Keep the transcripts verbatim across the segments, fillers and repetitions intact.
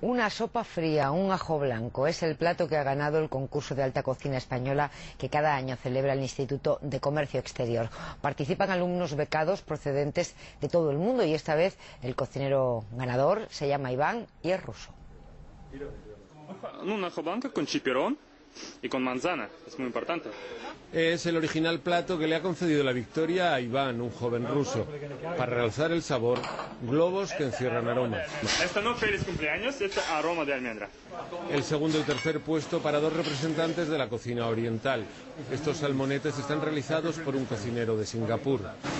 Una sopa fría, un ajo blanco, es el plato que ha ganado el concurso de alta cocina española que cada año celebra el Instituto de Comercio Exterior. Participan alumnos becados procedentes de todo el mundo y esta vez el cocinero ganador se llama Iván y es ruso. Un ajo blanco con chipirón y con manzana, es muy importante. Es el original plato que le ha concedido la victoria a Iván, un joven ruso. Para realzar el sabor, globos que encierran aromas. Esta no feliz cumpleaños, este aroma de almendra. El segundo y tercer puesto para dos representantes de la cocina oriental. Estos salmonetes están realizados por un cocinero de Singapur.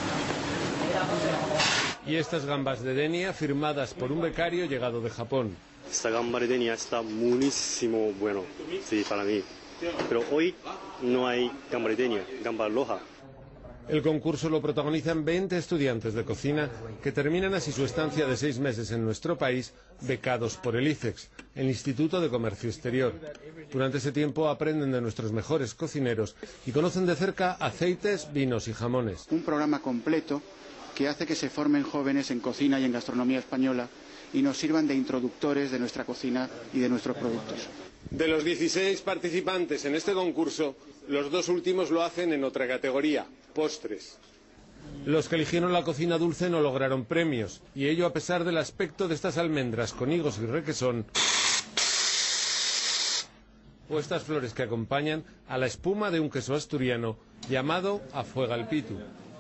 Y estas gambas de Denia firmadas por un becario llegado de Japón. Esta gamba de Denia está muchísimo bueno, sí, para mí. Pero hoy no hay gamba de Denia, gamba roja. El concurso lo protagonizan veinte estudiantes de cocina que terminan así su estancia de seis meses en nuestro país, becados por el ICEX, el Instituto de Comercio Exterior. Durante ese tiempo aprenden de nuestros mejores cocineros y conocen de cerca aceites, vinos y jamones. Un programa completo que hace que se formen jóvenes en cocina y en gastronomía española y nos sirvan de introductores de nuestra cocina y de nuestros productos. De los dieciséis participantes en este concurso, los dos últimos lo hacen en otra categoría, postres. Los que eligieron la cocina dulce no lograron premios, y ello a pesar del aspecto de estas almendras con higos y requesón, o estas flores que acompañan a la espuma de un queso asturiano llamado afuegalpitu.